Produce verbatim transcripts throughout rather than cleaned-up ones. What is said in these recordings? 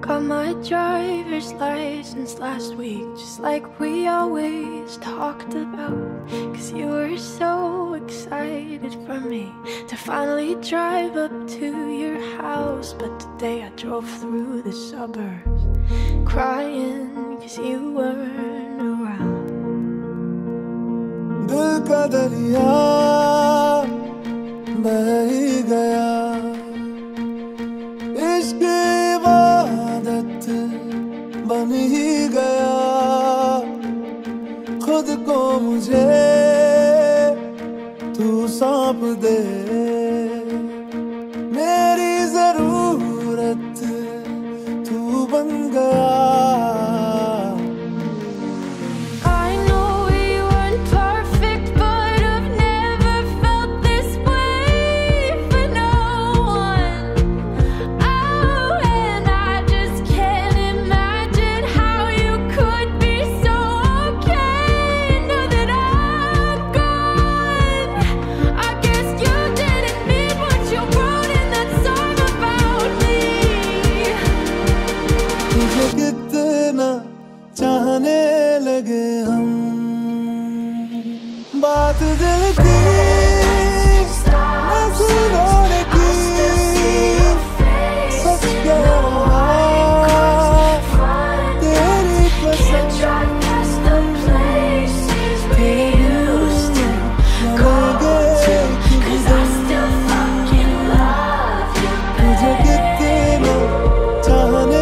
Got my driver's license last week, just like we always talked about. Cause you were so excited for me to finally drive up to your house. But today I drove through the suburbs crying cause you weren't around. दिल का दरिया बह ही गया, इश्क इबादत बन ही गया। खुद को मुझे तू सौंप दे, मेरी जरूरत तू बन गया। कितना चाहने लगे हम, बात दिल की नजरों की सच कह रहा, तेरी कसम तुझे कितना चाहने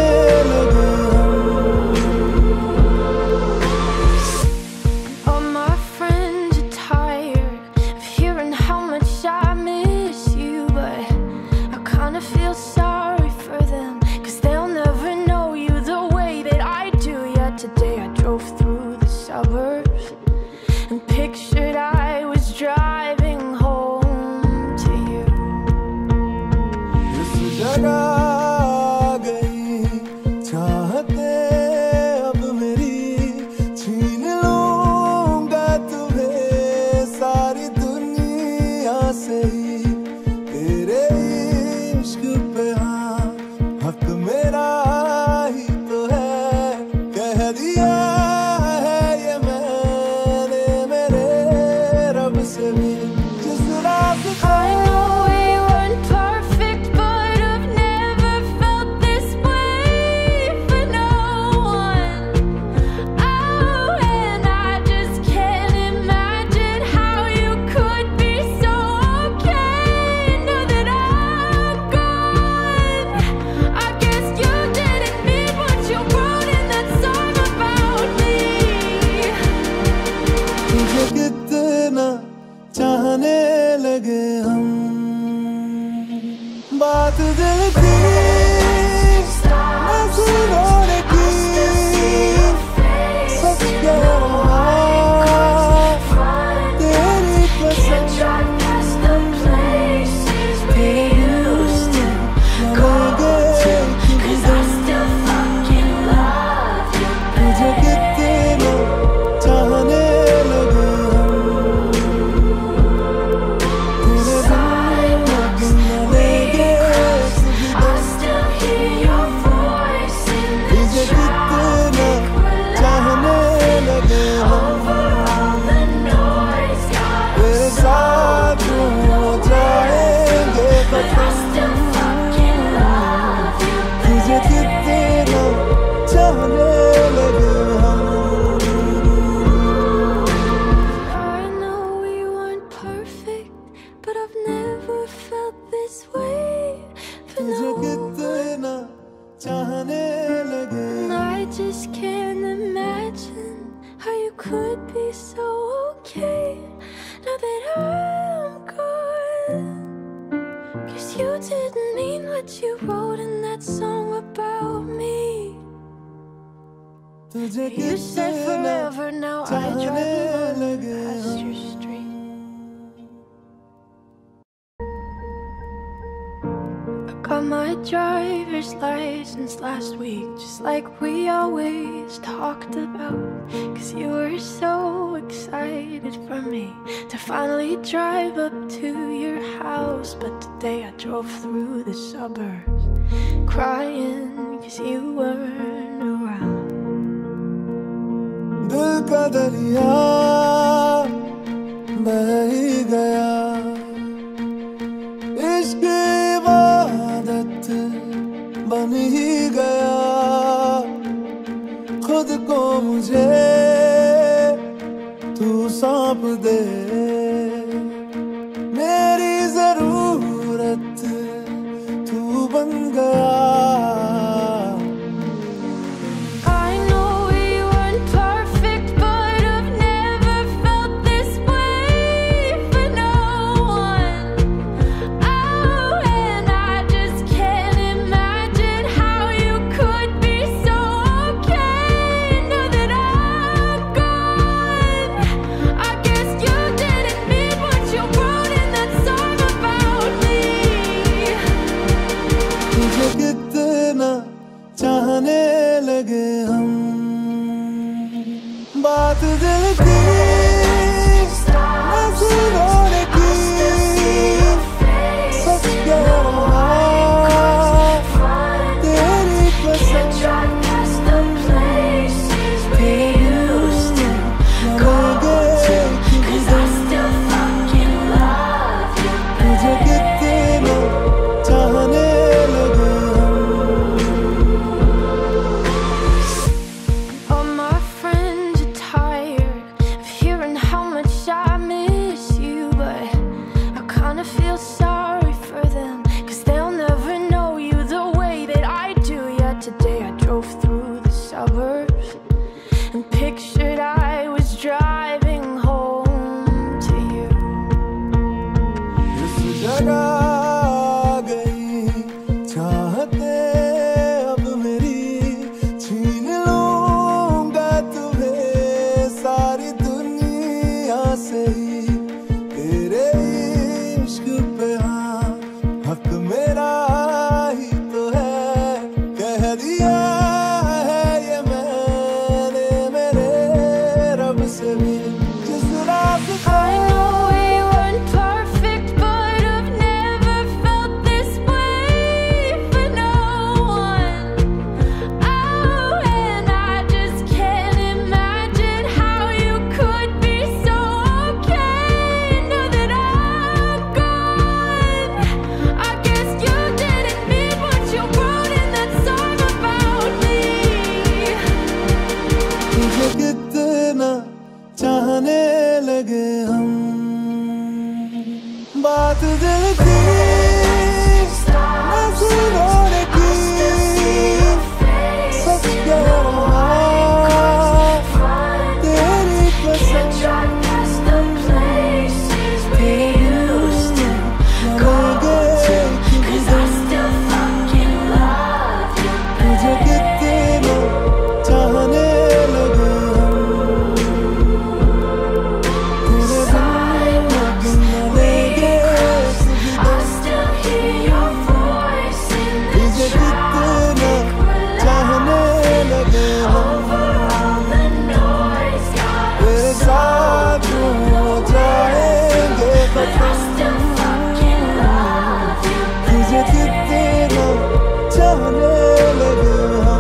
कितना चाहने लगे हम, बात दिल की नजरों की सच कह रहा, तेरी कसम तुझे कितना चाहने I just can't imagine how you could be so okay now that I'm gone. Cause you didn't mean what you wrote in that song about me. You said forever, now I drive alone past your street. Got my driver's license last week, just like we always talked about. Cause you were so excited for me to finally drive up to your house. But today I drove through the suburbs crying 'cause you weren't around. दिल का दरिया बह ही गया, इश्क इबादत बन ही गया, खुद को मुझे तू सौंप दे, मेरी जरूरत तू बन गया. चाहने लगे हम, बात दिल की नजरों की सच कह रहा, तेरी कसम तुझे कितना चाहने लगे. Feel sorry for them, 'cause they'll never know you the way that I do. Yet today I drove through the suburbs and pictured I was driving home to you. इस जगह गई चाहते अब मेरी, छीन लूंगा तुम्हें सारी दुनिया से ही, तेरे पे हाँ हक मेरा ही तो है, कह दिया है ये मैंने मेरे रब से भी. जिस रास्ते I know we weren't perfect, but I've never felt this way for no one. Oh, and I just can't imagine how you could be so okay now that I'm gone. I guess you didn't mean what you wrote in that song about me. तुझे कितना चाहने लगे हम, बात दिल की नजरों की सच कह रहा, तेरी कसम तुझे कितना चाहने लगे हम, तेरे बिन लगेंगे तुझे कितना चाहने लगे हम, तेरे साथ हो जाएंगे खत्म, तुझे कितना चाहने लगे हम.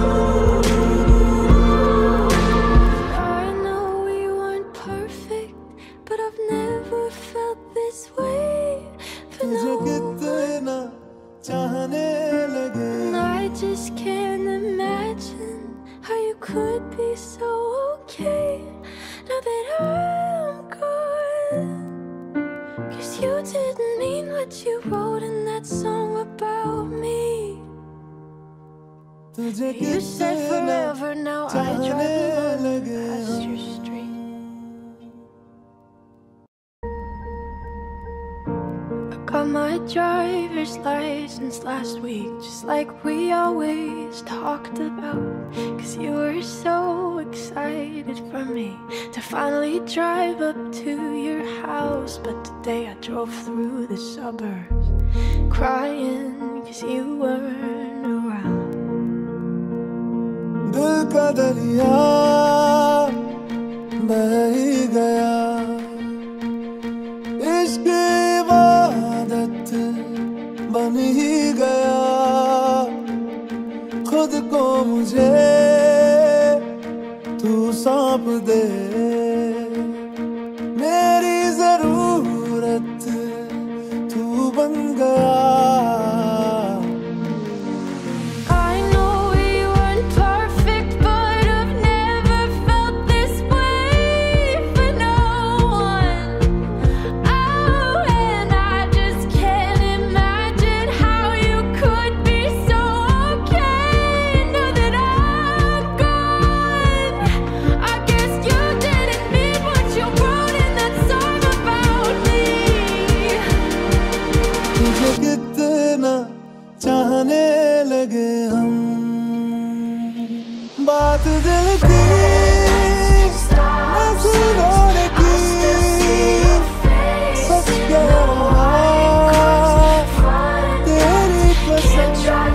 I know we weren't perfect, but I've never felt this way for तुझे no one. कितना चाहने लगे. And I just can't imagine how you could be so okay now that I'm gone. 'Cause you didn't mean what you wrote in that song about me. तुझे You said कितना forever, now I drive चाहने alone लगे past हम. your street. I got my driver's license last week, just like we always talked about. 'Cause you were so excited for me to finally drive up to your house. But today I drove through the suburbs crying 'cause you weren't around. दिल का दरिया बह ही गया, इश्क इबादत बन ही गया, खुद खुद को मुझे तू सौंप दे, मेरी जरूरत तू बन गया। चाहने लगे हम, बात दिल की नजरों की सच कह रहा तेरी कसम।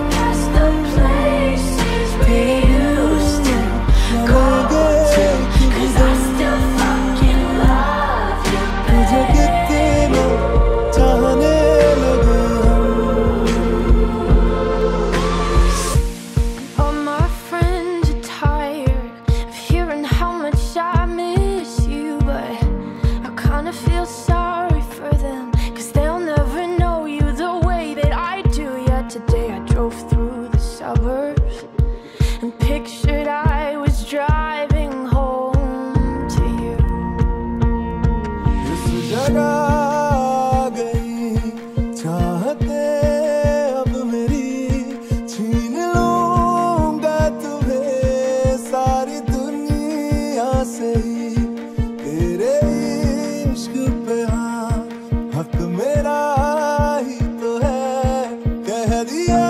तुझे कितना चाहने लगे and pictured I was driving home to you. इस जगह आ गई चाहते अब मेरी, छीन लूंगा तुम्हें सारी दुनिया से ही। तेरे इश्क पे हाँ हक मेरा ही तो है, कह दिया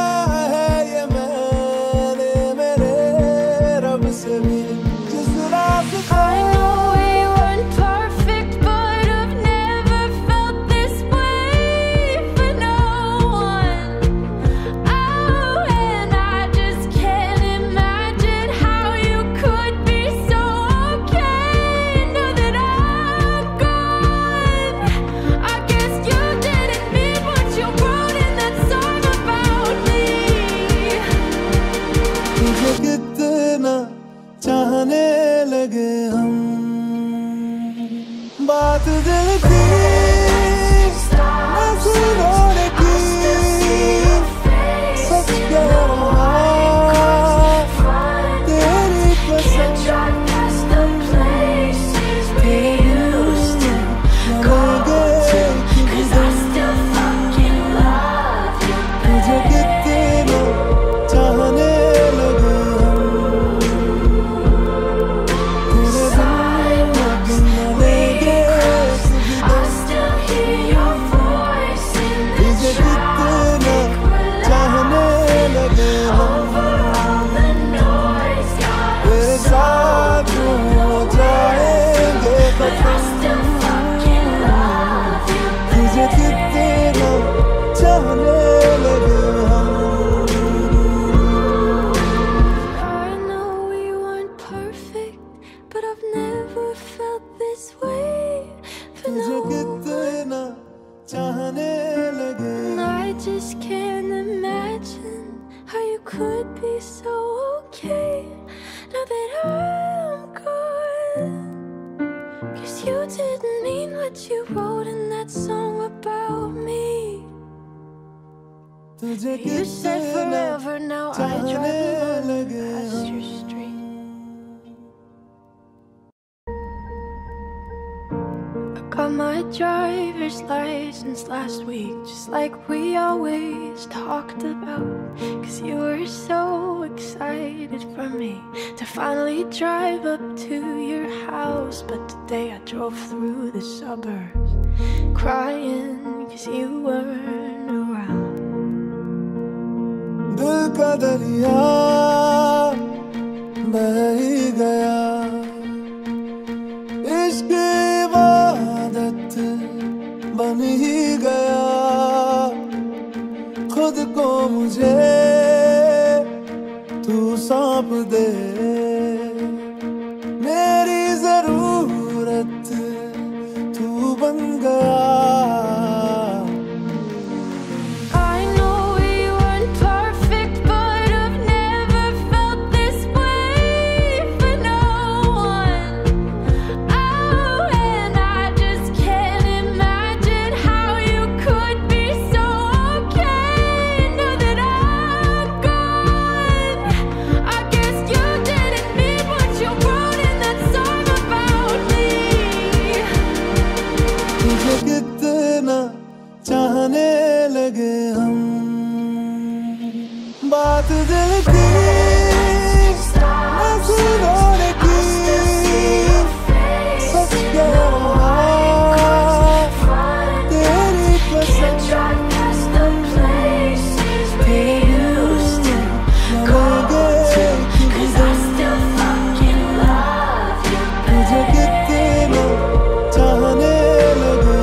कितना चाहने लगे हम, बात दिल की नजरों की सच कह रहा तेरी कसम। तुझे कितना चाहने तुझे कितना चाहने लगे हम। I know we weren't perfect, but I've never felt this way for no तुझे कितना चाहने लगे। one. I just can't imagine how you could be so okay now that I'm gone. 'Cause you didn't mean what you wrote in that song about me. तुझे You said कितना forever, now I drive चाहने alone लगे past your हम। street. I got my driver's license last week, just like we always talked about. 'Cause you were so excited for me to finally drive up to your house. But today I drove through the suburbs crying 'cause you weren't around. दिल का दरिया बह ही गया, इश्क इबादत बन ही गया। खुद को मुझे तू सौंप दे, मेरी जरूरत तू बन गया। I know we weren't perfect, but I've never बात दिल की नजरों की सच कह रहा तेरी कसम तुझे कितना चाहने लगे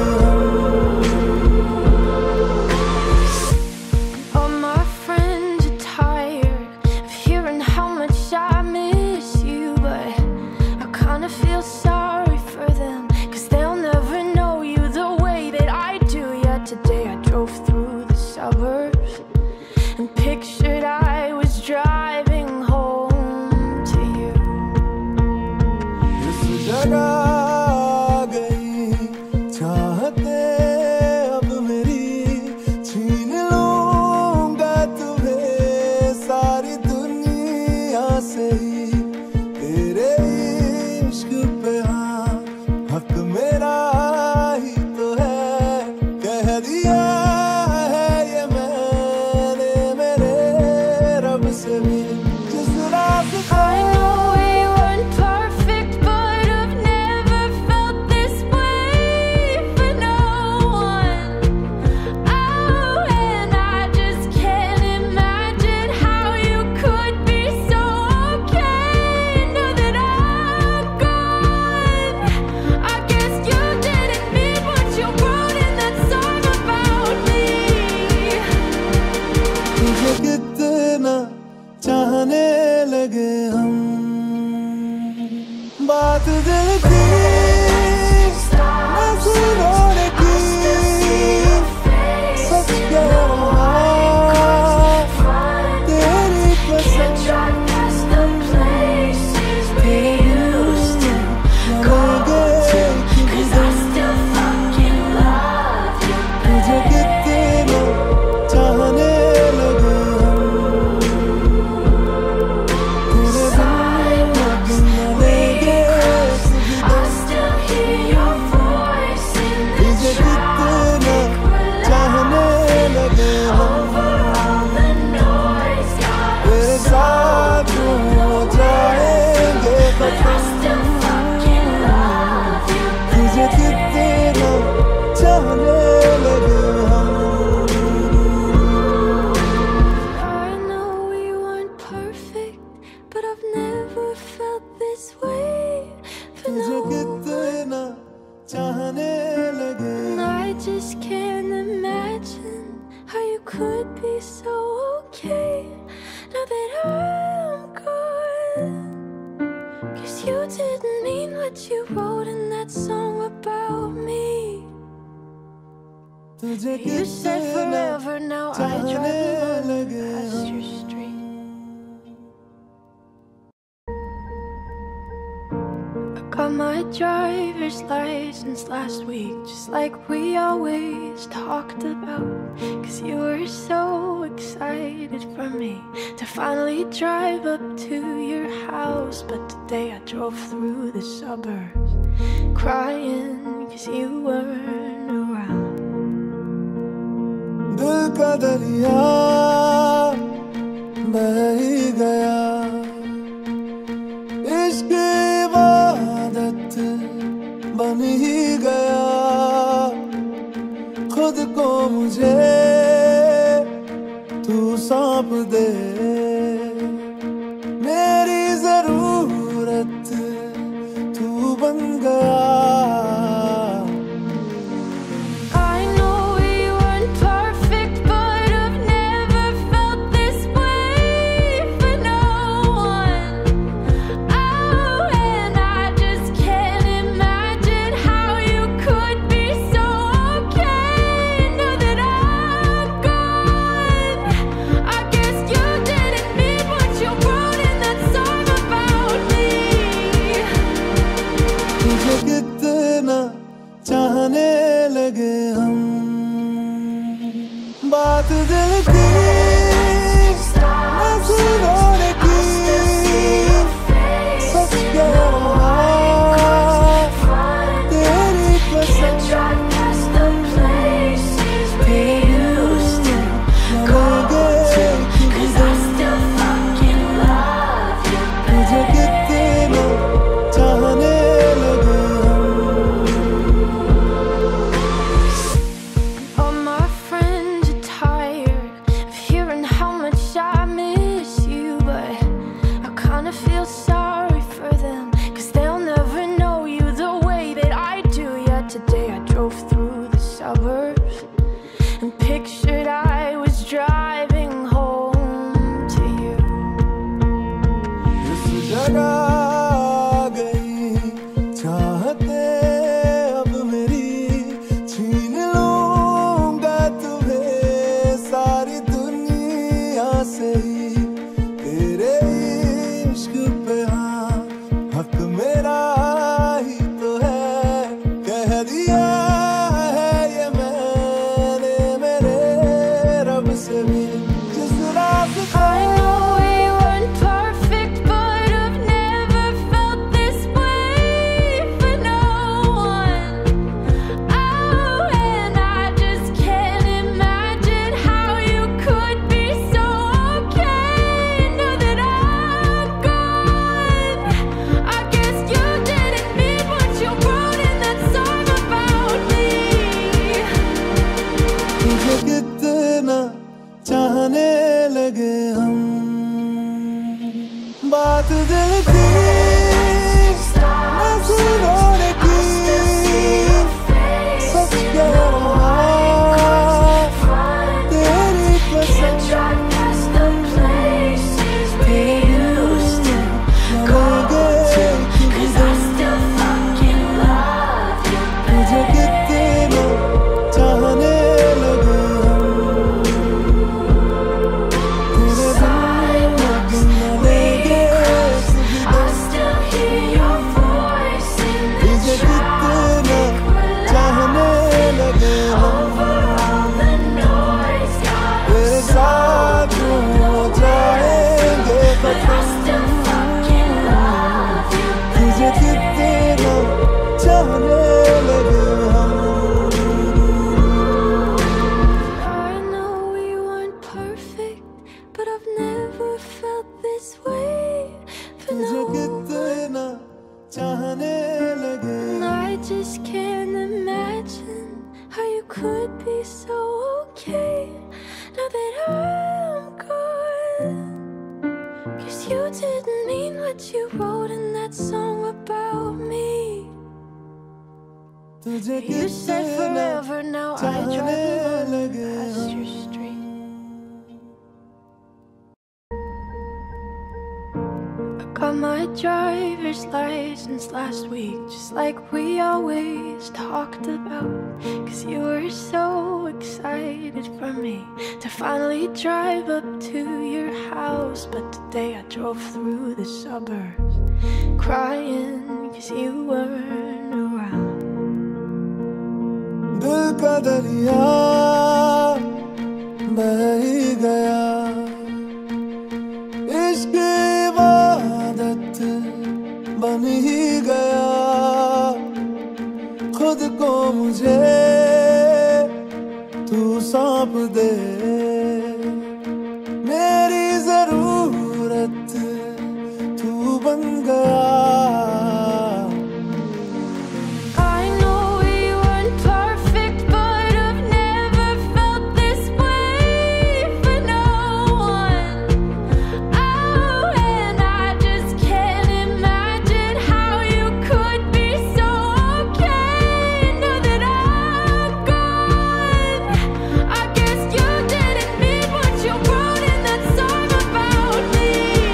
All my friends are tired of hearing how much I miss you, but I kinda feel sorry for them, cause they'll never know you the way that I do. Yeah, today I drove through the suburbs and pictured I was driving home to you. इस जगह आ गई चाहते अब मेरी छीन लूंगा तुम्हें सारी दुनिया से ही तेरे इश्क पे हाँ हक मेरा ही तो है कह दिया है ये मैंने मेरे रब से भी जिस रास्ते I know we weren't perfect, but I've never felt this way for no one. Oh, and I just can't imagine how you could be so okay now that I'm gone. I guess you didn't mean what you wrote in that song about me. तुझे कितना चाहने लगे हम बात दिल की नजरों की सच कह रहा तेरी कसम तुझे कितना चाहने लगे हम तेरे बिन न लेंगे तुझे कितना चाहने लगे हम तेरे साथ हो जाएंगे खत्म तुझे कितना चाहने लगे हम I know we weren't perfect, but I've never felt this way for तुझे no one. कितना चाहने लगे And I just can't imagine how you could be so okay now that I'm gone. Cause you didn't mean what you wrote in that song about me. तुझे You said कितना forever, now I drive चाहने alone लगे past हम your street. I got my driver's license last week, just like we always talked about. Cause you were so excited for me to finally drive up to your house. But today I drove through the suburbs crying cause you weren't around. दिल का दरिया बह ही गया इश्क इबादत बन ही गया खुद को मुझे तू सौंप दे मेरी जरूरत तू बन गया I know we weren't perfect, but I've never felt this way for no one. Oh, and I just can't imagine how you could be so okay now that I'm gone. I guess you didn't से ही तेरे इश्क पे हाँ हक मेरा ही तो है कह दिया है ये मैंने मेरे रब से भी जिस रात I know we weren't perfect, but I've never felt this way for no one. Oh, and I just can't imagine how you could be so okay now that I'm gone. I guess you didn't mean what you wrote in that song about me. तुझे कितना चाहने लगे हम बात दिल की नजरों की सच कह रहा तेरी कसम तुझे कितना चाहने लगे I know we weren't perfect, but I've never felt this way for तुझे no one. कितना चाहने लगे And I just can't imagine how you could be so okay now that I'm gone. 'Cause you didn't mean what you wrote in that song about me. तुझे You said कितना forever, now I drive चाहने alone लगे past your street. Got my driver's license last week, just like we always talked about. Cause you were so excited for me to finally drive up to your house. But today I drove through the suburbs, crying cause you weren't around. दिल का दरिया बह ही गया इश्क इबादत बन ही गया खुद को मुझे तू सौंप दे मेरी जरूरत तू बन गया I know we weren't perfect, but I've never felt this way for no one. Oh, and I just can't imagine how you could be so okay now that I'm gone. I guess you didn't mean what you wrote in that song about me.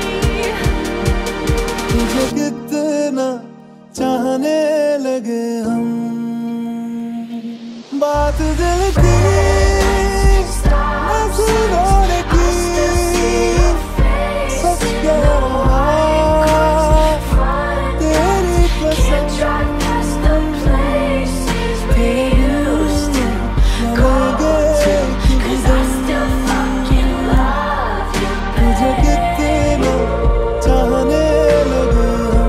तुझे कितना चाहने लगे हम बात दिल की नजरों की सच कह रहा तेरी कसम तुझे कितना चाहने लगे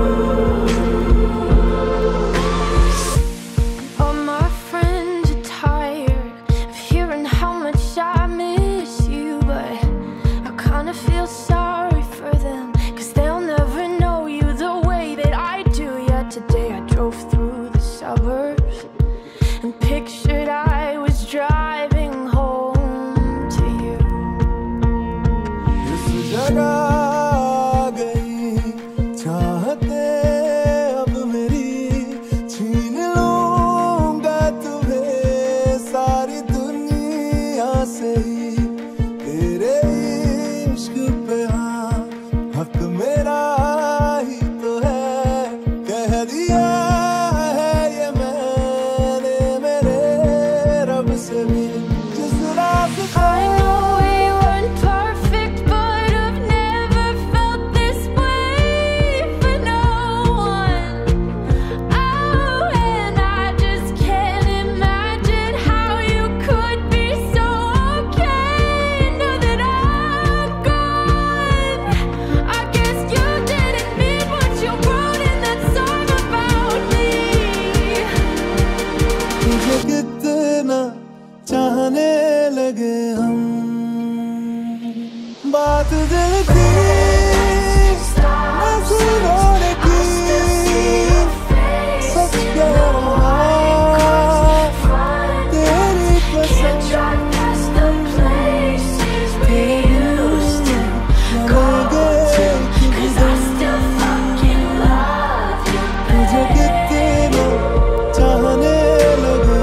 All my friends are tired of hearing how much I miss you, but I kinda feel sorry for them, cause they'll never know you the way that I do. Yet today I drove through the suburbs and pictured I was driving home to you. इस जगह आ गई चाहते अब मेरी छीन लूंगा तुम्हें सारी दुनिया से ही तेरे इश्क पे हाँ हक मेरा ही तो है कह दिया है ये मैंने मेरे रब से भी जिस रात I know we weren't perfect, but तुझे थी नजरों की सच कह रहा तेरी कसम तुझे कितना चाहने लगे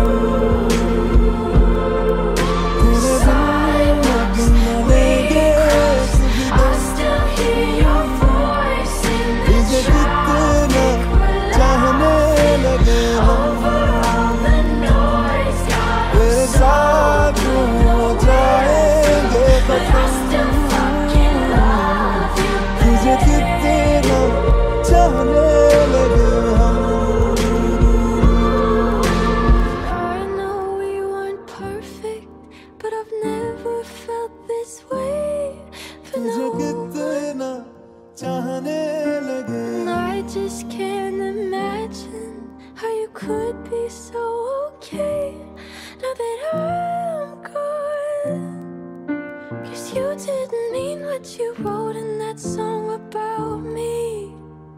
I just can't imagine how you could be so okay now that I'm gone. Cause you didn't mean what you wrote in that song about me.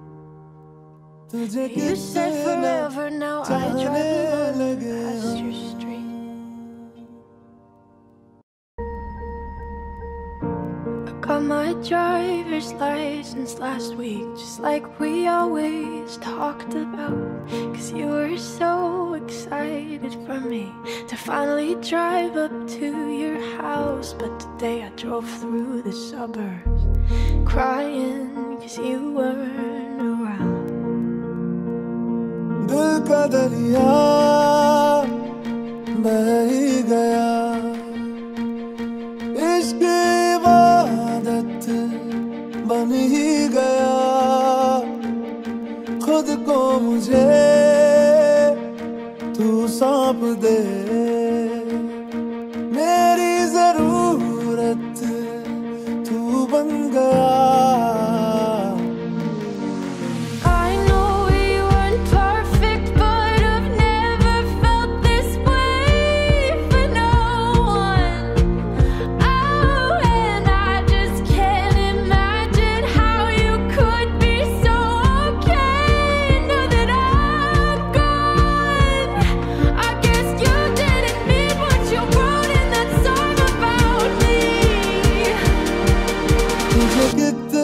You said forever, now I drive alone past your street. Got my driver's license last week, just like we always talked about. Cause you were so excited for me to finally drive up to your house. But today I drove through the suburbs crying cause you weren't around. दिल का दरिया बह ही गया, इश्क इबादत बन ही गया, खुद को मुझे तू सौंप दे, मेरी जरूरत तू बन गया. Get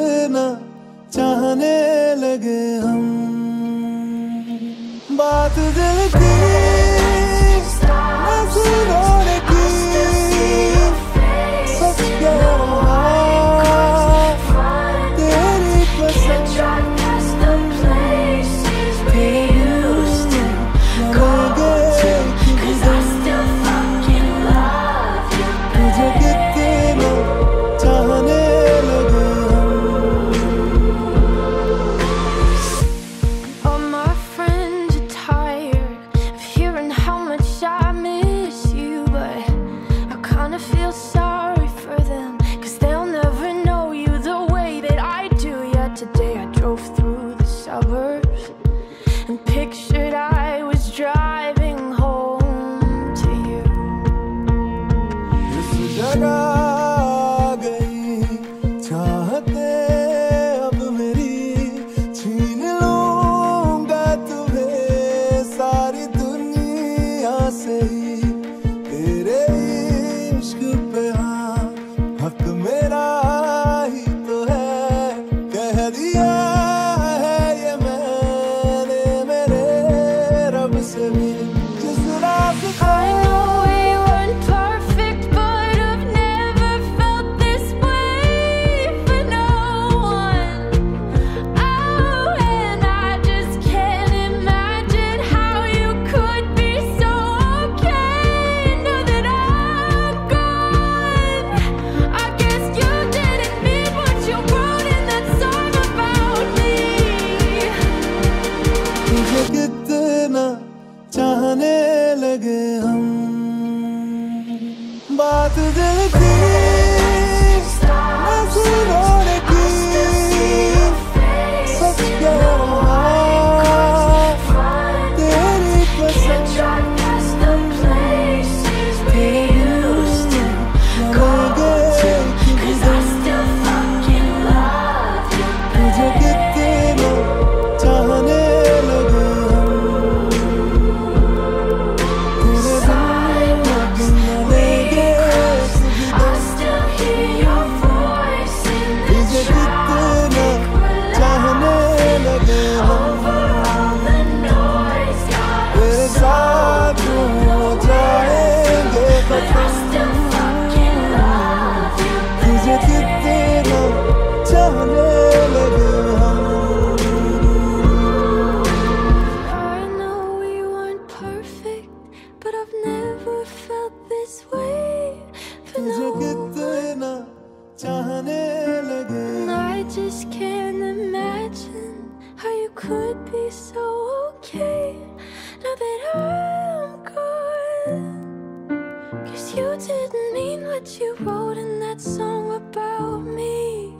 चाहने लगे And I just can't imagine how you could be so okay now that I'm gone. 'Cause you didn't mean what you wrote in that song about me.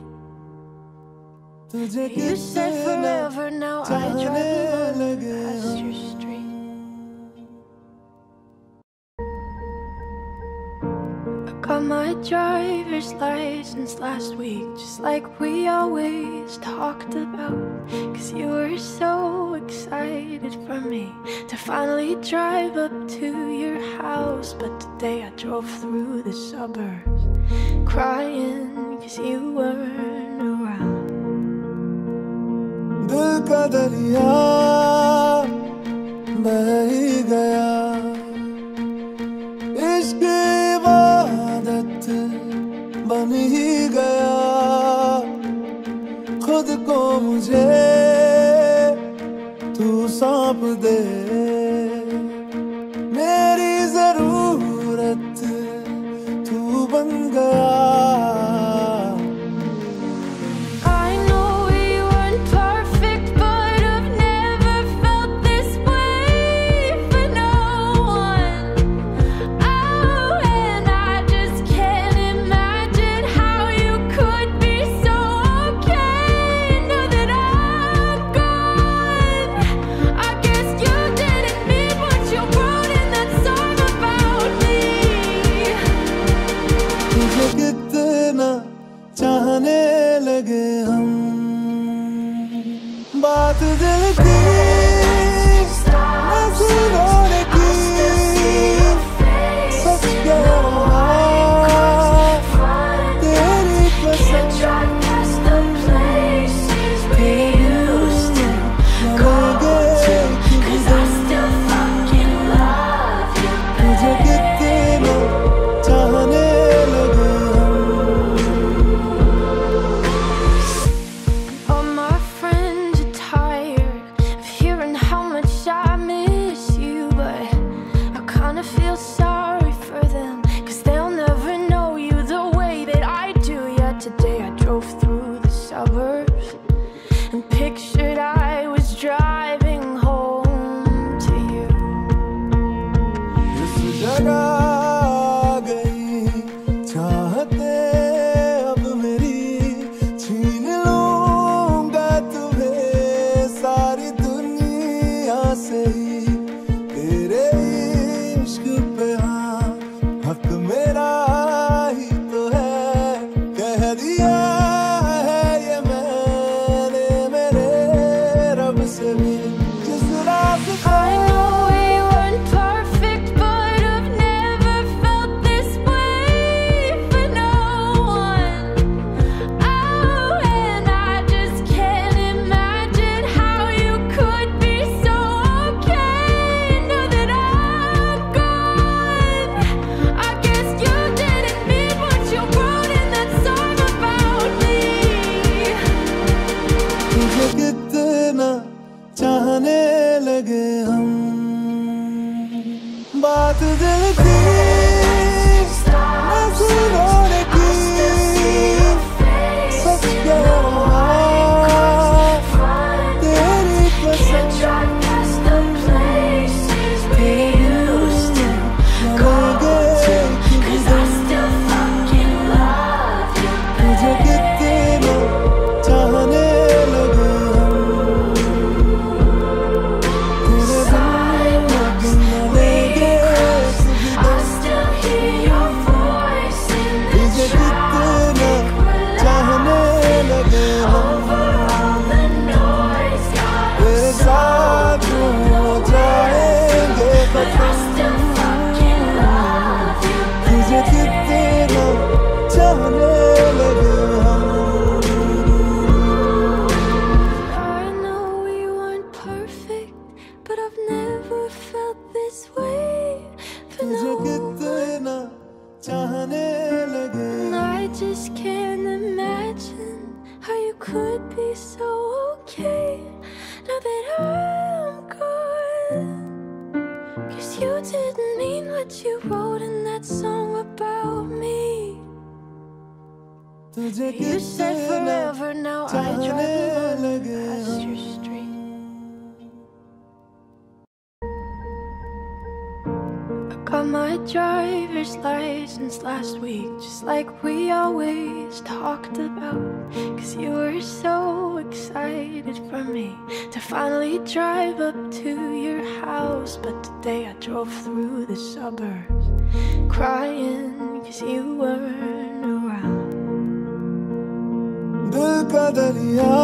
तुझे You said कितना forever, now I drive चाहने alone लगे past हम your street. Got my driver's license last week, just like we always talked about. 'Cause you were so excited for me to finally drive up to your house. But today I drove through the suburbs, crying 'cause you weren't around. दिल का दरिया बह ही गया, इश्क इबादत बन ही गया, खुद को मुझे तू सौंप दे, मेरी जरूरत तू बन गया. I know we weren't perfect, but I've never felt this way for no one. Oh, and I just can't imagine how you could be so okay now that I'm gone. I guess you didn't mean what you wrote in that song about me. तुझे कितना चाहने लगे हम, बात दिल की नजरों की सच कह रहा, तेरी कसम तुझे कितना चाहने लगे हम. All my friends are tired of hearing how much I miss you, but I kinda feel sorry for them, 'cause they'll never know you the way that I do. Yeah, today I drove through the suburbs and pictured I was driving home to you. इस जगह आ गई चाहते अब मेरी, छीन लूंगा तुम्हें सारी दुनिया से ही, तेरे इश्क पे हाँ हक मेरा ही तो है, कह दिया है ये मैंने मेरे रब से भी, जिस रास्ते I know we weren't perfect, but I've never felt this way for no one. Oh, and I just can't imagine how you could be so okay now that I'm gone. I guess you didn't mean what you wrote in that song about You said forever, now I drive alone past your street. I got my driver's license last week, just like we always talked about. Cause you were so excited for me to finally drive up to your house. But today I drove through the suburbs crying cause you weren't around. दिल का दरिया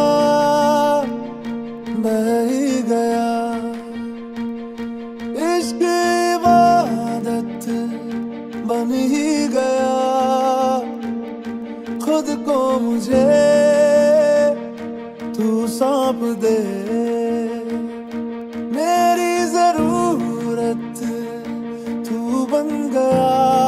बह ही गया, इश्क इबादत बन ही गया, खुद को मुझे तू सौंप दे, मेरी जरूरत तू बन गया.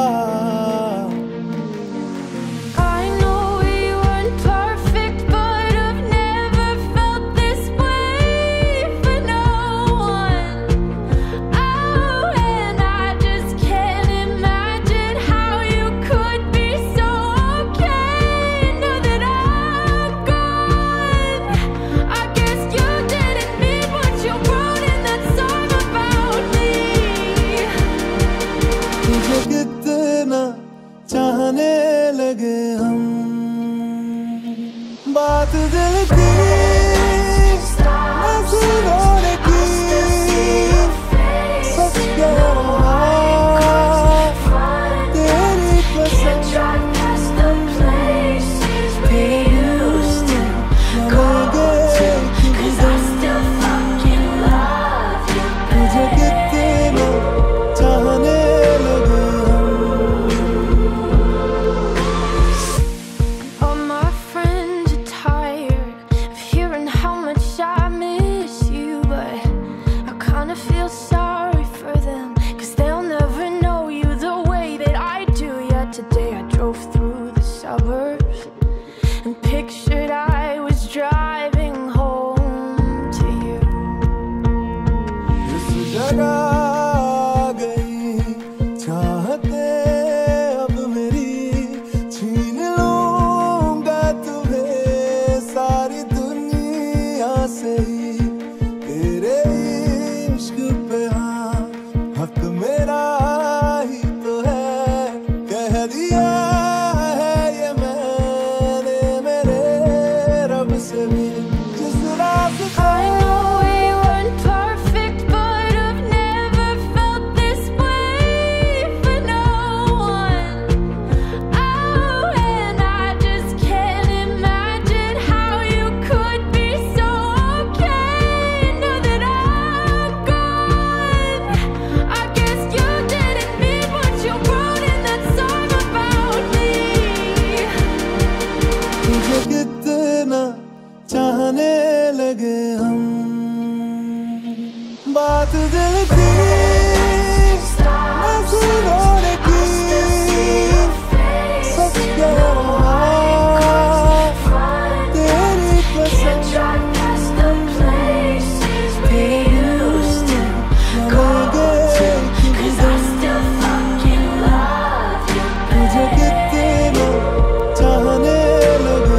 चाहने लगे हम, बात दिल की नजरों की सच कह रहा, तेरी कसम तुझे कितना चाहने लगे. चाहने लगे हम, बात दिल की नजरों की सच कह रहा, तेरी कसम तुझे कितना चाहने लगे.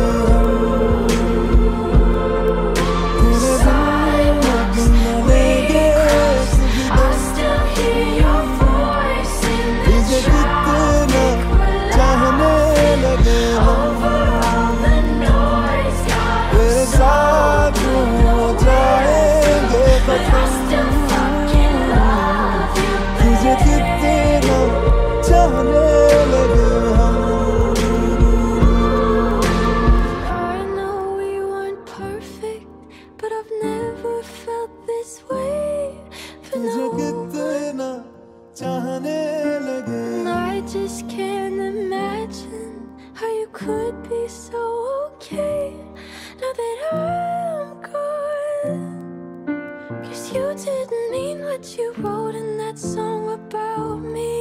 I just can't imagine how you could be so okay now that I'm gone. Cause you didn't mean what you wrote in that song about me.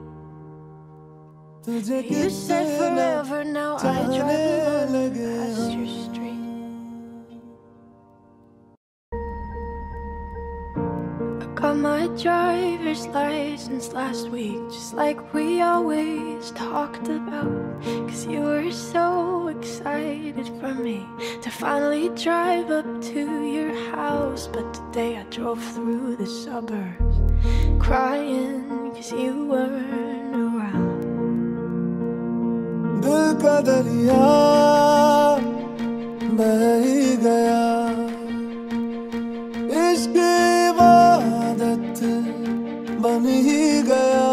You said forever, now I drive alone past your street. Got my driver's license last week, just like we always talked about. Cause you were so excited for me to finally drive up to your house. But today I drove through the suburbs crying cause you weren't around. दिल का दरिया बह ही गया, इश्क इबादत बन ही गया।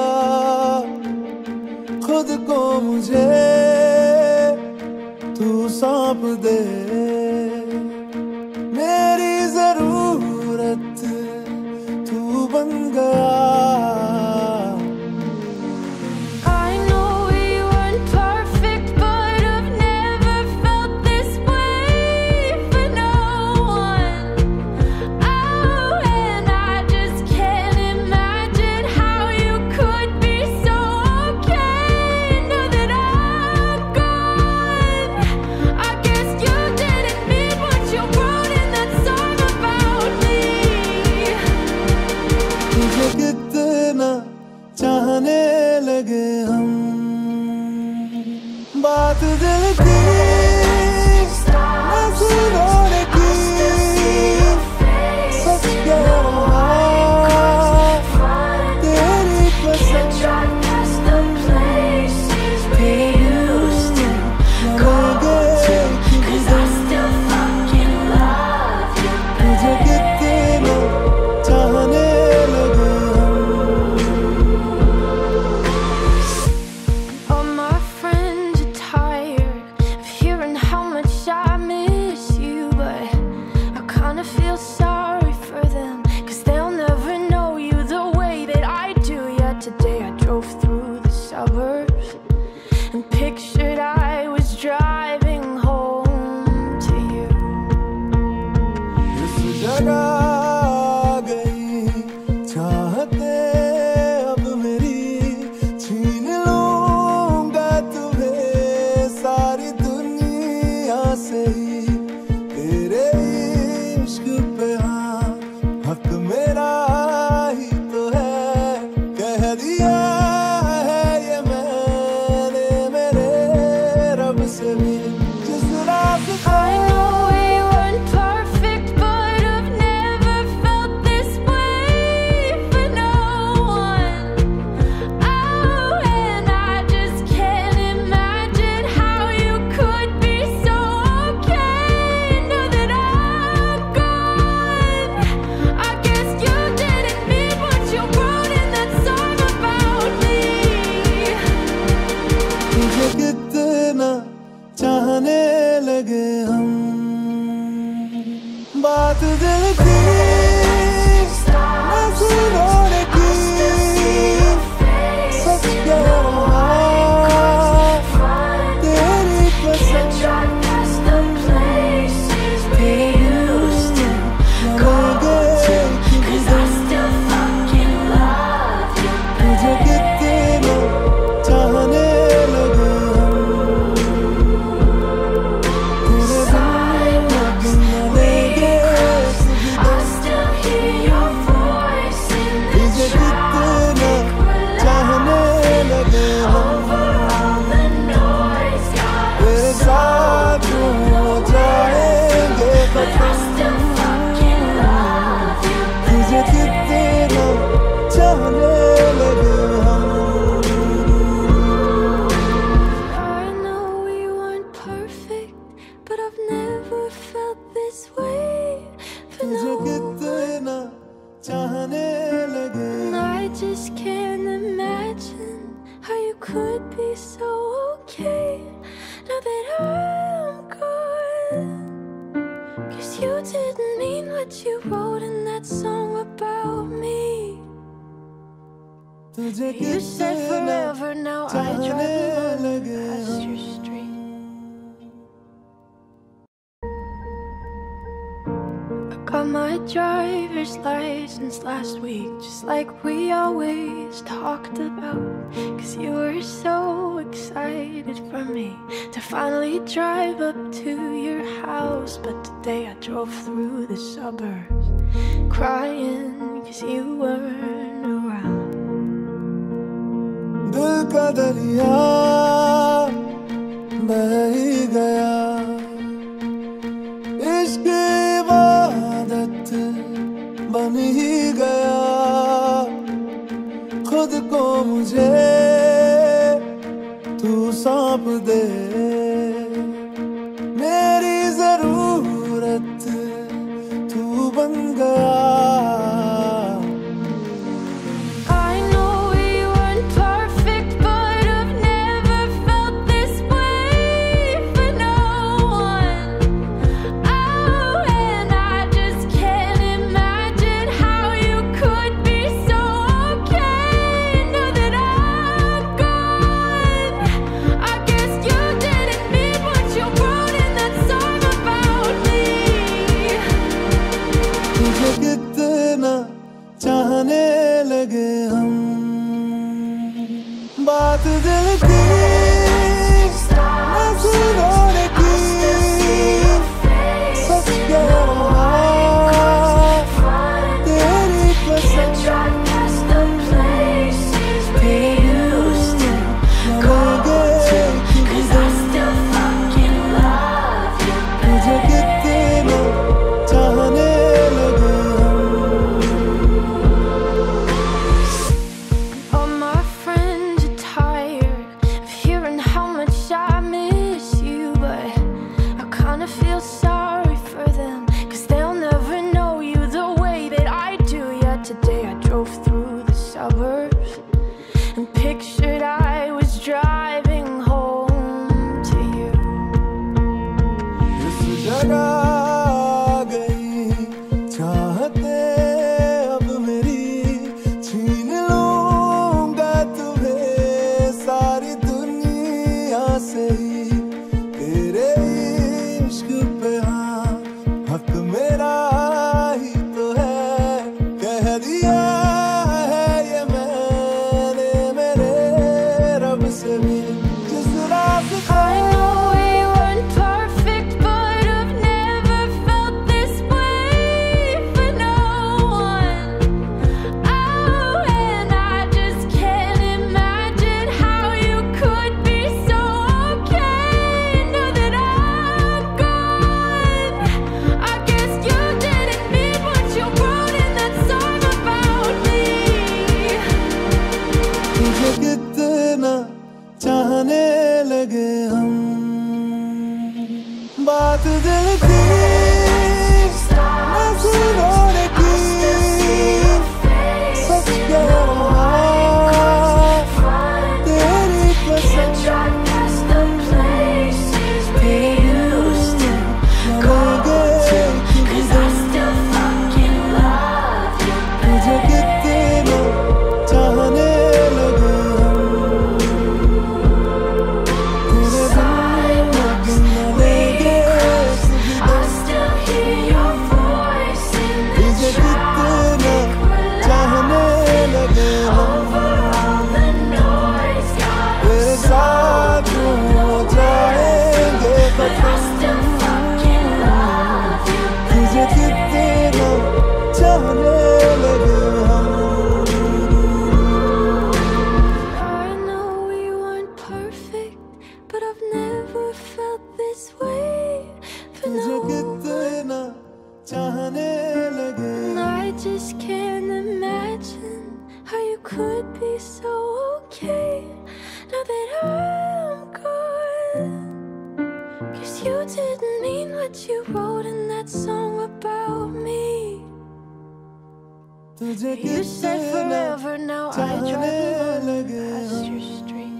खुद को मुझे तू सौंप दे, मेरी जरूरत तू बन गया। चाहने लगे हम, बात दिल की नजरों की सच कह रहा, तेरी कसम तुझे कितना चाहने लगे। चाहने लगे हम, बात दिल की नजरों की सच कह रहा, तेरी कसम तुझे कितना चाहने लगे। I just can't imagine how you could be so okay now that I'm gone. Cause you didn't mean what you wrote in that song about me. You said forever, now I drive alone past your street. Got my driver's license last week, just like we always talked about. Cause you were so excited for me to finally drive up to your house. But today I drove through the suburbs crying cause you weren't around. दिल का दरिया बह ही गया, इश्क इबादत बन ही गया, खुद को मुझे तू सौंप दे, मेरी जरूरत तू बन गया. चाहने लगे हम, बात दिल की नजरों की सच कह रहा, तेरी कसम तुझे कितना चाहने लगे. Feel sorry for them, cause they'll never know you the way that I do. Yet today I drove through the suburbs and pictured I was driving home to you. इस जगह गई चाहते अब मेरी, छीन लूंगा तुम्हें सारी दुनिया से ही, तेरे पे हाँ हक मेरा ही तो है, कह दिया है ये मैंने मेरे रब से भी. जिस रास्ते I know we weren't perfect, but I've never felt this way for no one. Oh, and I just can't imagine how you could be so okay now that I'm gone. I guess you didn't mean what you wrote in that song about me. तुझे कितना चाहने लगे हम, बात दिल की नजरों की सच कह रहा, तेरी कसम तुझे कितना चाहने लगे हम, तेरे बिन लगेंगे तुझे कितना चाहने लगे हम, तेरे साथ हो जाएंगे खत्म, तुझे कितना चाहने लगे हम. I know we weren't perfect, but I've never felt this way for तुझे no one. कितना चाहने लगे. And I just can't imagine how you could be so okay now that I'm gone. Cause you didn't mean what you wrote in that song about me. तुझे You said कितना forever, now I drive चाहने alone लगे past हम. your street.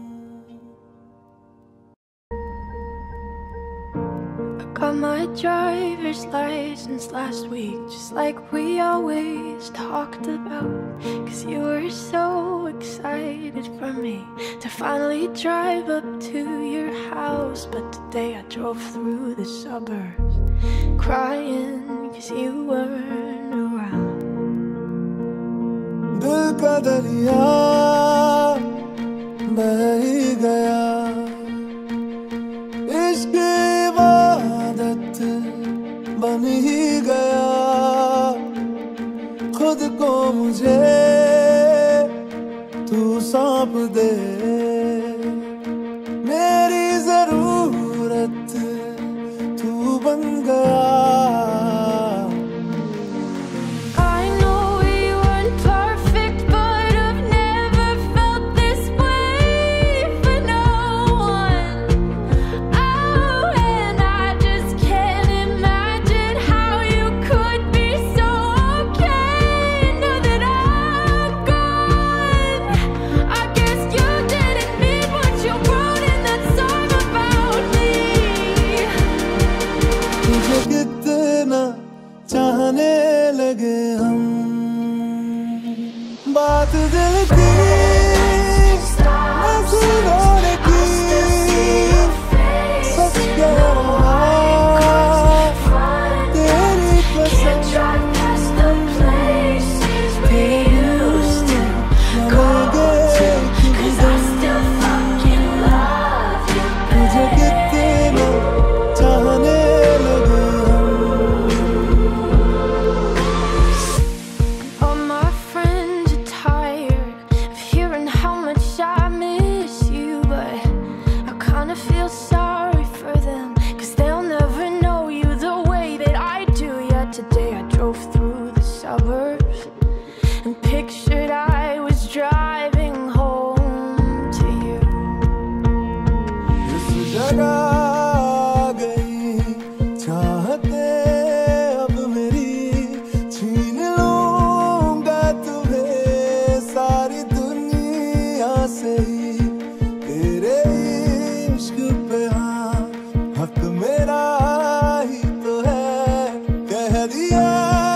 I got my driver's license last week, just like we always talked about. Cause you were so excited for me to finally drive up to your house. But today I drove through the suburbs crying cause you weren't around. दिल का दरिया बह ही गया, इश्क इबादत बन ही गया, बन गया चाहने लगे हम बात दिल की नजरों की सच कह रहा तेरी कसम तुझे कितना चाहने लगे and pictured I was driving home to you. इस जगह आ गई चाहते अब मेरी छीन लूंगा तुम्हें सारी दुनिया से ही तेरे इश्क पे हाँ हक मेरा ही तो है कह दिया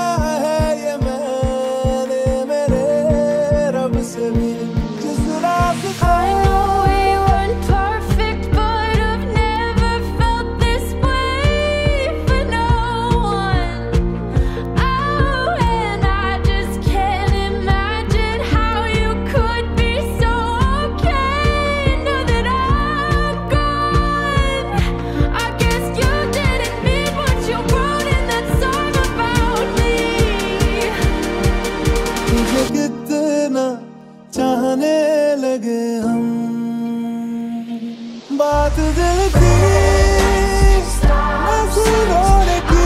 I know we weren't perfect, but I've never felt this way for no one. Oh, and I just can't imagine how you could be so okay now that I'm gone. I guess you didn't mean what you wrote in that song about me. तुझे कितना चाहने लगे हम बात दिल की नजरों की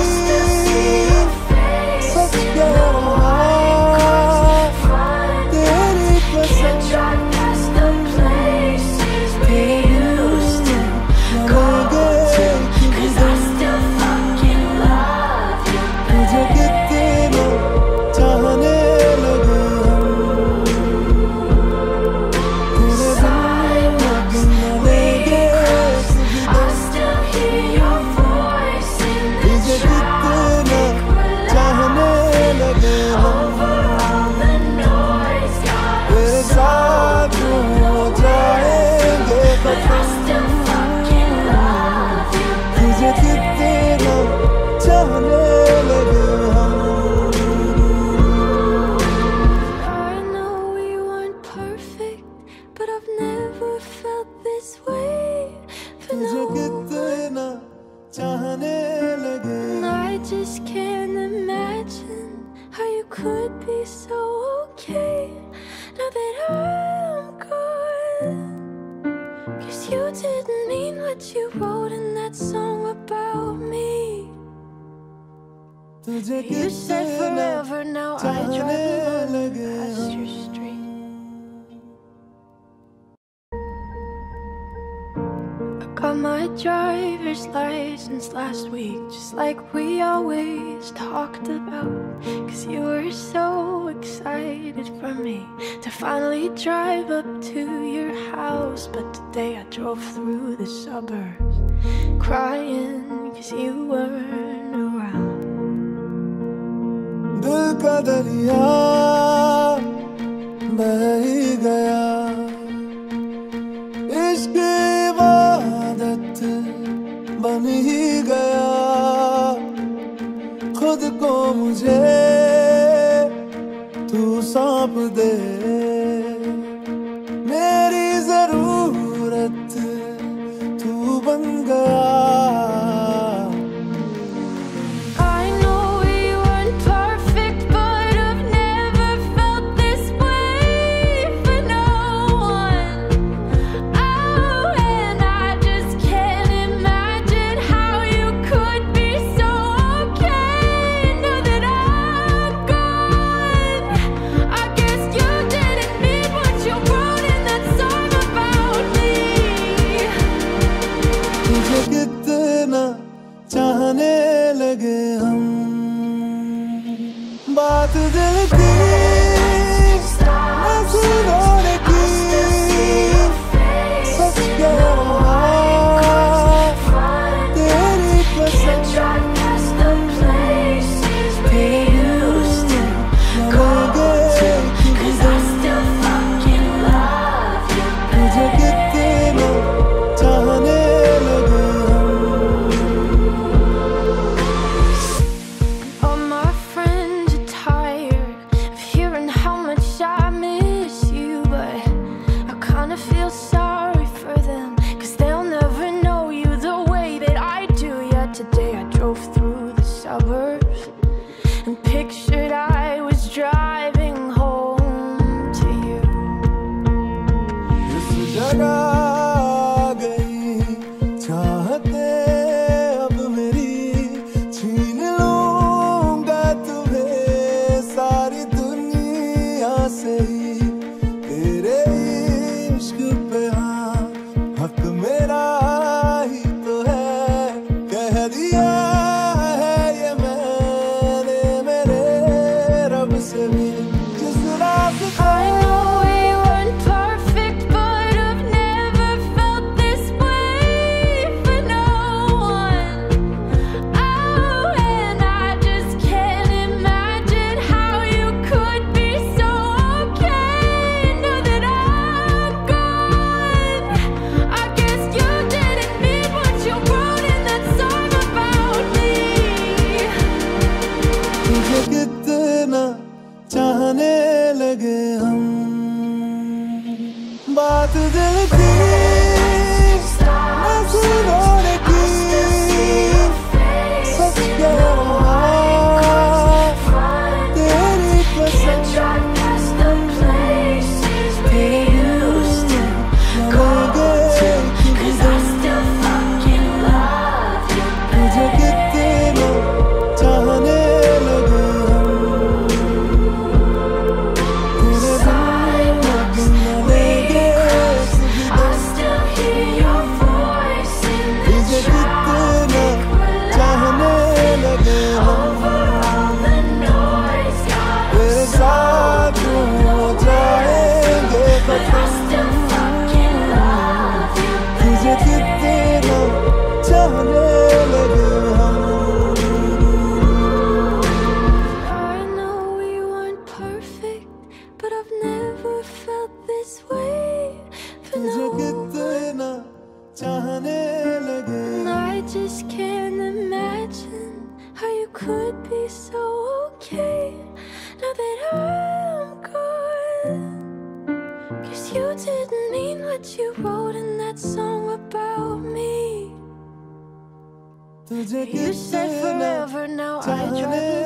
सच कह रहा तेरी कसम तुझे कितना चाहने लगे तुझे कितना चाहने लगे हम I know we weren't perfect, but I've never felt this way for तुझे no कितना चाहने लगे one. I just can't imagine how you could be so okay now that I'm gone. Cause you didn't mean what you wrote in that song about me. तुझे You said कितना forever, now I drive चाहने alone लगे past हम your street. I got my driver's license last week, just like we always talked about. Cause you were so excited for me to finally drive up to your house. But today I drove through the suburbs crying cause you weren't around. दिल का दरिया बह ही गया इश्क इबादत बन ही गया खुद को मुझे तू सौंप दे मेरी जरूरत तू बन गया Be बात दिल की मैं सुनने की सच कह रहा तेरी कसम तुझे कितना चाहने लगे All my friends are tired of hearing how much I miss you, but I kinda feel sorry for them, cause they'll never know you the way that I do. Yeah, today I drove through the suburbs and pictured I was driving home to you. इस जगह गई चाहते अब मेरी छीन लूंगा तुम्हें सारी दुनिया से ही तेरे इश्क पे हाँ हक मेरा ही तो है कह दिया है ये मैंने मेरे रब से भी जिस रात I know we weren't perfect, but I've never felt this way for no one. Oh, and I just can't imagine how you could be so okay now that I'm gone. I guess you didn't mean what you wrote in that song about me. तुझे कितना चाहने लगे हम बात दिल की मैं सुनने की सच कह रहा तेरी कसम तुझे कितना चाहने लगे हम तेरे बिन लगेंगे तुझे कितना चाहने लगे हम तेरे साथ हो जाएंगे खत्म तुझे कितना चाहने लगे हम I know we weren't perfect, but I've never felt this way for तुझे no one. कितना चाहने लगे And I just can't imagine how you could be so okay now that I'm gone. Cause you didn't mean what you wrote in that song about me. तुझे You said कितना forever, now I चाहने drive